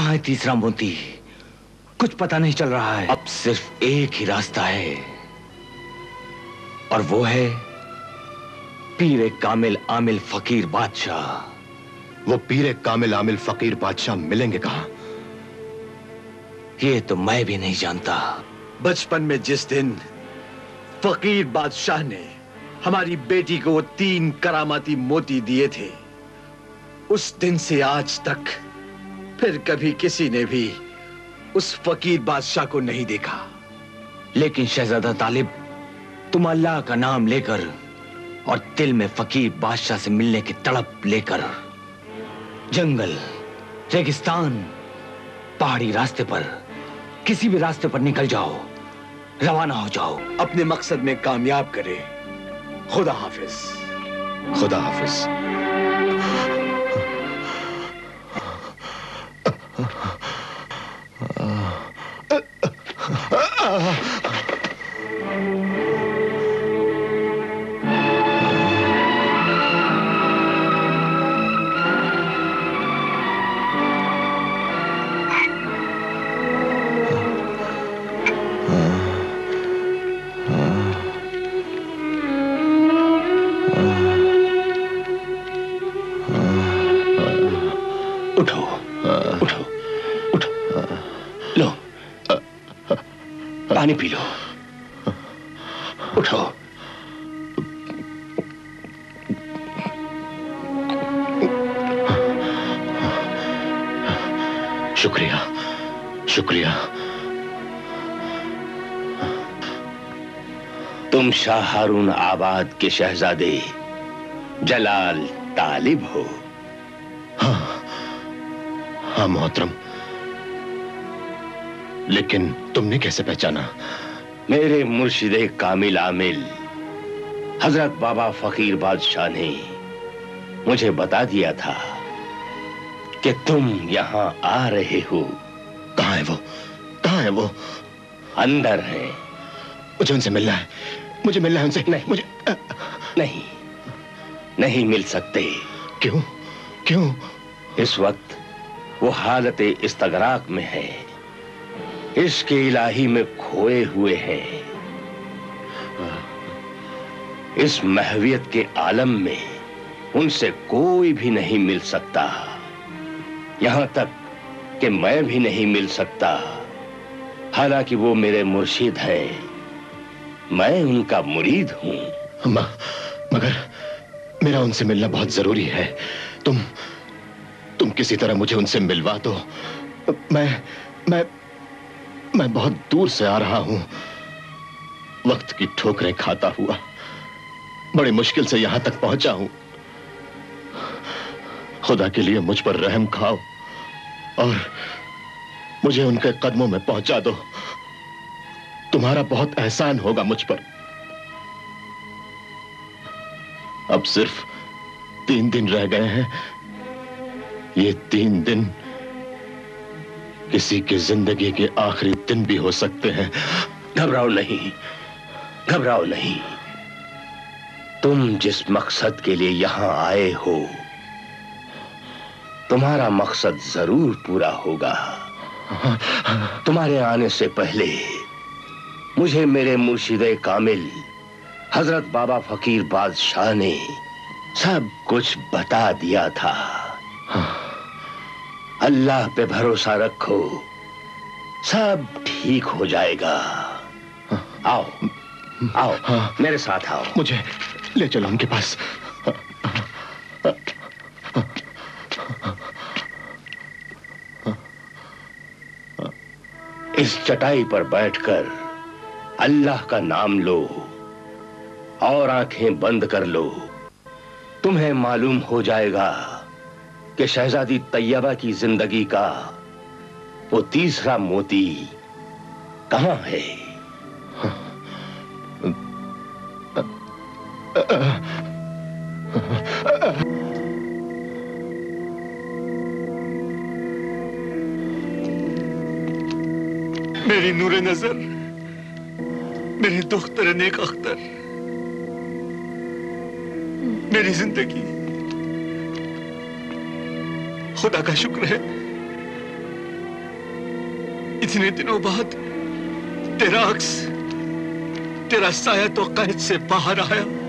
कहाँ है तीसरा मोती? कुछ पता नहीं चल रहा है। अब सिर्फ एक ही रास्ता है और वो है पीरे कामिल आमिल फकीर बादशाह। वो पीरे कामिल आमिल फकीर बादशाह मिलेंगे कहां? ये तो मैं भी नहीं जानता। बचपन में जिस दिन फकीर बादशाह ने हमारी बेटी को वो 3 करामाती मोती दिए थे, उस दिन से आज तक फिर कभी किसी ने भी उस फकीर बादशाह को नहीं देखा। लेकिन शहजादा तालिब, तुम अल्लाह का नाम लेकर और दिल में फकीर बादशाह से मिलने की तड़प लेकर जंगल, रेगिस्तान, पहाड़ी रास्ते पर, किसी भी रास्ते पर निकल जाओ, रवाना हो जाओ। अपने मकसद में कामयाब करे। खुदा हाफिज। खुदा हाफिज। पानी पी लो। उठो। शुक्रिया, शुक्रिया। तुम शाह हारून आबाद के शहजादे जलाल तालिब हो? हाँ, हाँ मोहतरम। लेकिन तुमने कैसे पहचाना? मेरे मुर्शिदे कामिल आमिल हजरत बाबा फकीर बादशाह ने मुझे बता दिया था कि तुम यहां आ रहे हो। कहां है वो? कहां है वो? अंदर है। मुझे उनसे मिलना है। मुझे मिलना है उनसे। नहीं, मुझे नहीं, नहीं मिल सकते। क्यों? क्यों? इस वक्त वो हालत इस्तगराक में है, इश्क इलाही में खोए हुए हैं। इस महवियत के आलम में उनसे कोई भी नहीं मिल सकता, यहां तक कि मैं भी नहीं मिल सकता। हालांकि वो मेरे मुर्शिद हैं, मैं उनका मुरीद हूं। मगर मेरा उनसे मिलना बहुत जरूरी है। तुम किसी तरह मुझे उनसे मिलवा दो। मैं बहुत दूर से आ रहा हूं, वक्त की ठोकरें खाता हुआ बड़ी मुश्किल से यहां तक पहुंचा हूं। खुदा के लिए मुझ पर रहम खाओ और मुझे उनके कदमों में पहुंचा दो। तुम्हारा बहुत एहसान होगा मुझ पर। अब सिर्फ 3 दिन रह गए हैं। ये 3 दिन किसी की जिंदगी के आखिरी दिन भी हो सकते हैं। घबराओ नहीं, घबराओ नहीं। तुम जिस मकसद के लिए यहां आए हो, तुम्हारा मकसद जरूर पूरा होगा। तुम्हारे आने से पहले मुझे मेरे मुर्शिदे कामिल हजरत बाबा फकीर बादशाह ने सब कुछ बता दिया था। अल्लाह पे भरोसा रखो, सब ठीक हो जाएगा। आओ, आओ, मेरे साथ आओ। मुझे ले चलो उनके पास। इस चटाई पर बैठकर अल्लाह का नाम लो और आंखें बंद कर लो। तुम्हें मालूम हो जाएगा कि शहजादी तैयबा की जिंदगी का वो तीसरा मोती कहां है। मेरी नूरे नजर, मेरी दुख्तर नेक अख्तर, मेरी जिंदगी, खुदा का शुक्र है इतने दिनों बाद तेरा अक्स, तेरा साया तो कैद से बाहर आया।